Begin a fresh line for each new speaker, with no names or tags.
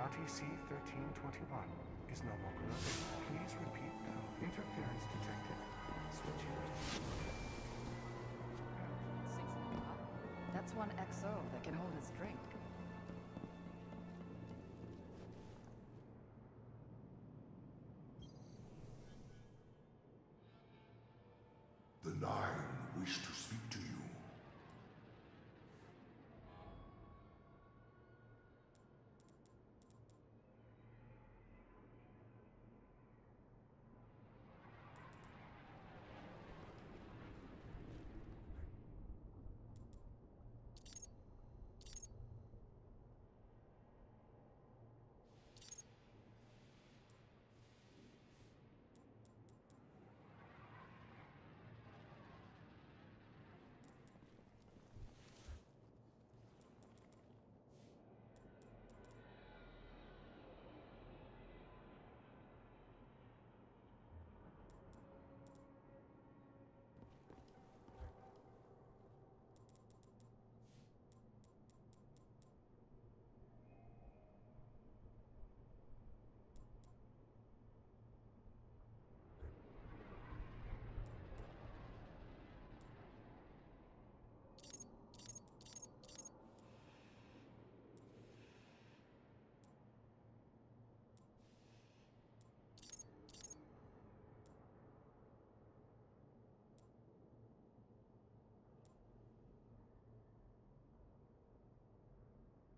RTC-1321 is no longer available. Please repeat now. Interference detected. Switch it.
That's one XO that can hold his drink.